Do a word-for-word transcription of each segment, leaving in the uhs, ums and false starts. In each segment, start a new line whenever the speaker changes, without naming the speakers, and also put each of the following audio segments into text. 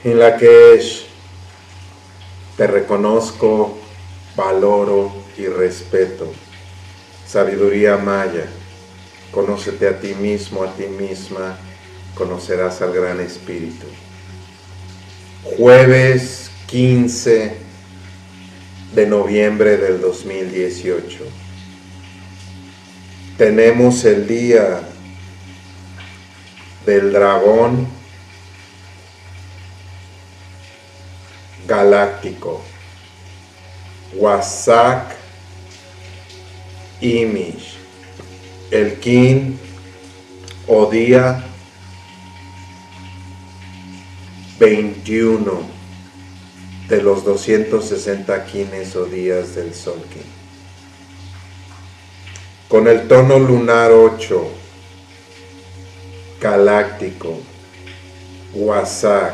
In Lakesh, te reconozco, valoro y respeto. Sabiduría maya, conócete a ti mismo, a ti misma, conocerás al Gran Espíritu. Jueves quince de noviembre del dos mil dieciocho. Tenemos el día del dragón galáctico, Wasak Imish, el kin o día veintiuno de los doscientos sesenta kines o días del Sol Kin. Con el tono lunar ocho, galáctico, Wasak,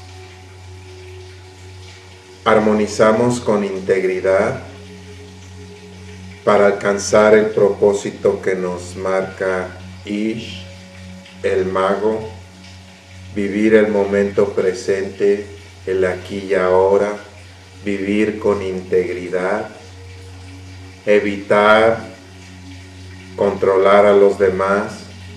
armonizamos con integridad para alcanzar el propósito que nos marca Ish, el mago, vivir el momento presente, el aquí y ahora, vivir con integridad, evitar controlar a los demás,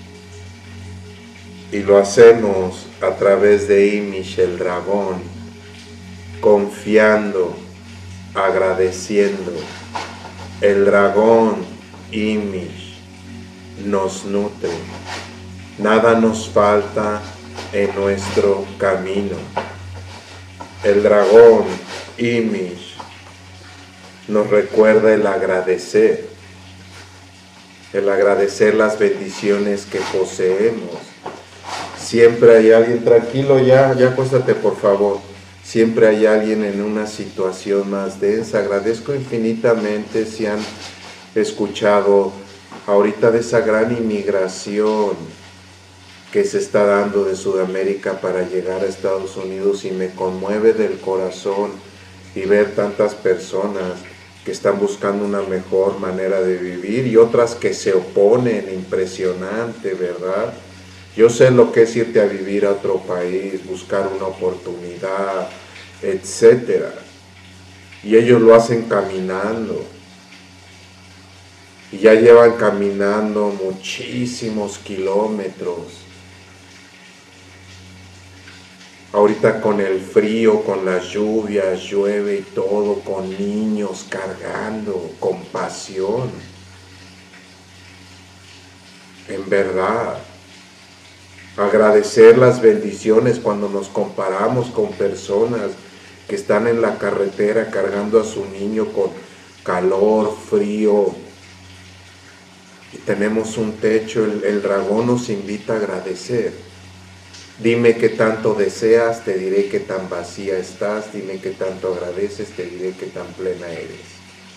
y lo hacemos a través de Imish, el dragón, confiando, agradeciendo. El dragón Imish nos nutre, nada nos falta en nuestro camino. El dragón Imish nos recuerda el agradecer, el agradecer las bendiciones que poseemos. Siempre hay alguien, tranquilo ya, ya acuéstate por favor. Siempre hay alguien en una situación más densa. Agradezco infinitamente si han escuchado ahorita de esa gran inmigración que se está dando de Sudamérica para llegar a Estados Unidos, y me conmueve del corazón y ver tantas personas que están buscando una mejor manera de vivir y otras que se oponen. Impresionante, ¿verdad? Yo sé lo que es irte a vivir a otro país, buscar una oportunidad, etcétera. Y ellos lo hacen caminando. Y ya llevan caminando muchísimos kilómetros. Ahorita con el frío, con las lluvias, llueve y todo, con niños cargando, con pasión. En verdad. Agradecer las bendiciones cuando nos comparamos con personas que están en la carretera cargando a su niño con calor, frío, y tenemos un techo. El, el dragón nos invita a agradecer. Dime qué tanto deseas, te diré qué tan vacía estás. Dime qué tanto agradeces, te diré qué tan plena eres.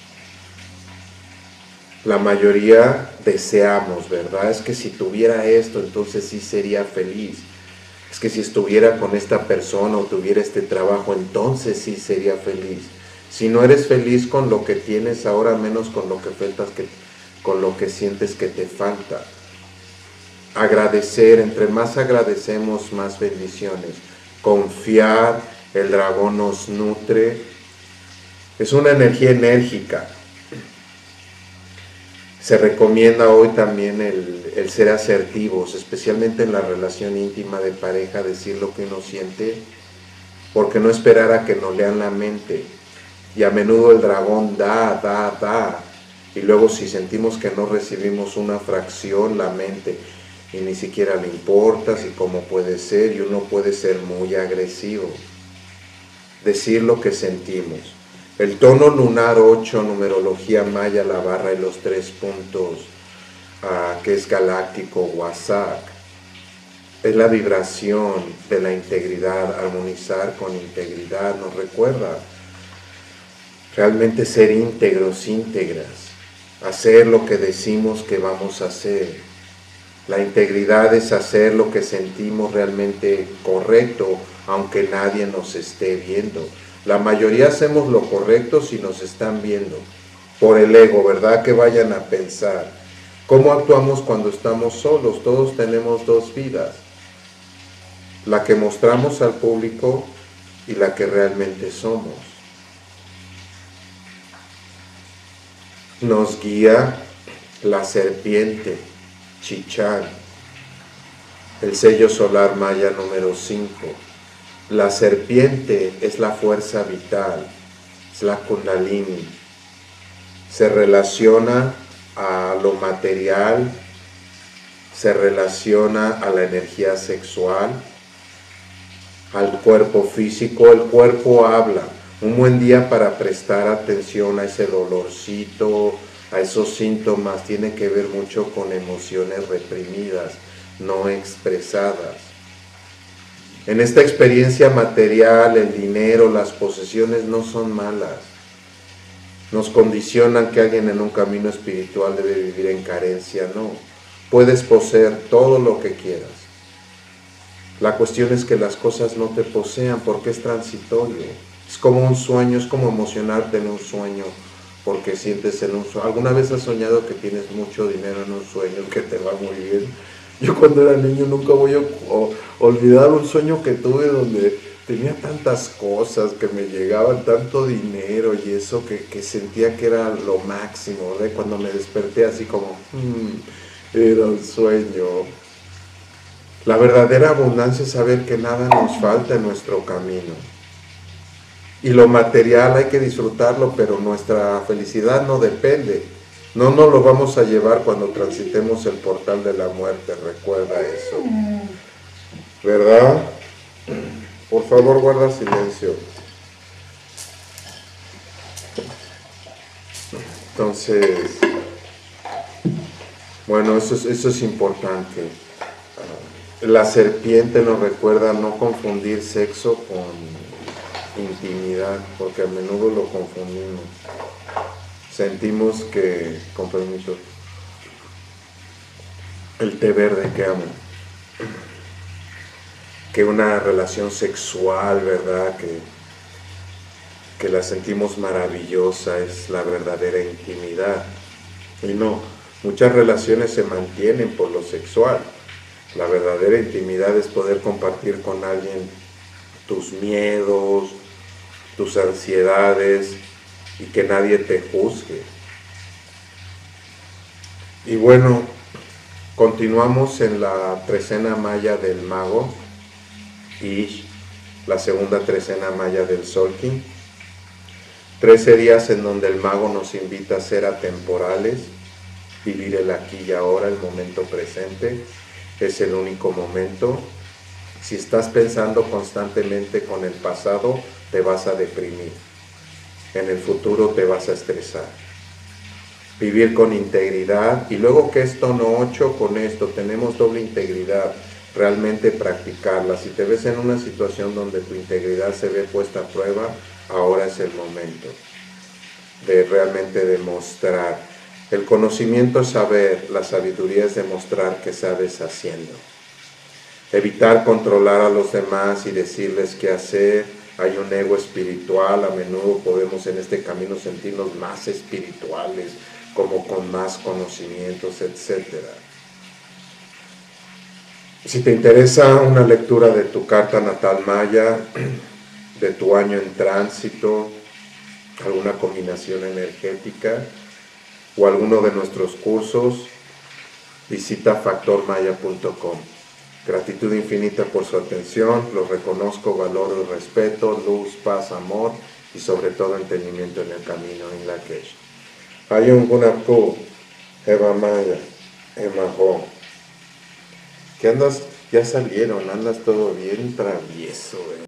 La mayoría deseamos, ¿verdad? Es que si tuviera esto, entonces sí sería feliz. Es que si estuviera con esta persona o tuviera este trabajo, entonces sí sería feliz. Si no eres feliz con lo que tienes ahora, menos con lo que faltas, que, con lo que sientes que te falta. Agradecer, entre más agradecemos, más bendiciones. Confiar, el dragón nos nutre. Es una energía enérgica. Se recomienda hoy también el, el ser asertivos, especialmente en la relación íntima de pareja, decir lo que uno siente, porque no esperar a que nos lean la mente. Y a menudo el dragón da, da, da, y luego si sentimos que no recibimos una fracción, la mente, y ni siquiera le importa si cómo puede ser, y uno puede ser muy agresivo. Decir lo que sentimos. El tono lunar ocho, numerología maya, la barra y los tres puntos, uh, que es galáctico, Wasak, es la vibración de la integridad. Armonizar con integridad nos recuerda realmente ser íntegros, íntegras, hacer lo que decimos que vamos a hacer. La integridad es hacer lo que sentimos realmente correcto, aunque nadie nos esté viendo. La mayoría hacemos lo correcto si nos están viendo, por el ego, ¿verdad? Que vayan a pensar. ¿Cómo actuamos cuando estamos solos? Todos tenemos dos vidas. La que mostramos al público y la que realmente somos. Nos guía la serpiente, Chichán, el sello solar maya número cinco. La serpiente es la fuerza vital, es la Kundalini. Se relaciona a lo material, se relaciona a la energía sexual, al cuerpo físico. El cuerpo habla. Un buen día para prestar atención a ese dolorcito, a esos síntomas, tiene que ver mucho con emociones reprimidas, no expresadas. En esta experiencia material, el dinero, las posesiones no son malas. Nos condicionan que alguien en un camino espiritual debe vivir en carencia. No, puedes poseer todo lo que quieras. La cuestión es que las cosas no te posean porque es transitorio. Es como un sueño, es como emocionarte en un sueño porque sientes en un sueño. ¿Alguna vez has soñado que tienes mucho dinero en un sueño, que te va muy bien? Yo cuando era niño nunca voy a olvidar un sueño que tuve donde tenía tantas cosas, que me llegaban tanto dinero y eso, que, que sentía que era lo máximo, ¿verdad? Cuando me desperté así como, mmm, era un sueño. La verdadera abundancia es saber que nada nos falta en nuestro camino. Y lo material hay que disfrutarlo, pero nuestra felicidad no depende. No nos lo vamos a llevar cuando transitemos el portal de la muerte, recuerda eso. ¿Verdad? Por favor, guarda silencio. Entonces, bueno, eso es, eso es importante. La serpiente nos recuerda no confundir sexo con intimidad, porque a menudo lo confundimos. Sentimos que, con permiso, el té verde que amo, que una relación sexual, ¿verdad? Que, que la sentimos maravillosa, es la verdadera intimidad. Y no, muchas relaciones se mantienen por lo sexual. La verdadera intimidad es poder compartir con alguien tus miedos, tus ansiedades, y que nadie te juzgue. Y bueno, continuamos en la trecena maya del mago, Ish, la segunda trecena maya del Solkin. Trece días en donde el mago nos invita a ser atemporales, vivir el aquí y ahora, el momento presente, es el único momento. Si estás pensando constantemente con el pasado, te vas a deprimir. En el futuro te vas a estresar. Vivir con integridad. Y luego, que es tono ocho, con esto tenemos doble integridad. Realmente practicarla. Si te ves en una situación donde tu integridad se ve puesta a prueba, ahora es el momento de realmente demostrar. El conocimiento es saber, la sabiduría es demostrar que sabes haciendo. Evitar controlar a los demás y decirles qué hacer. Hay un ego espiritual, a menudo podemos en este camino sentirnos más espirituales, como con más conocimientos, etcétera. Si te interesa una lectura de tu carta natal maya, de tu año en tránsito, alguna combinación energética o alguno de nuestros cursos, visita factor maya punto com. Gratitud infinita por su atención, los reconozco, valoro y respeto, luz, paz, amor y sobre todo entendimiento en el camino en la que hay un Gunapu, Eva Maya, Emajo. ¿Qué andas? Ya salieron, andas todo bien travieso, eh.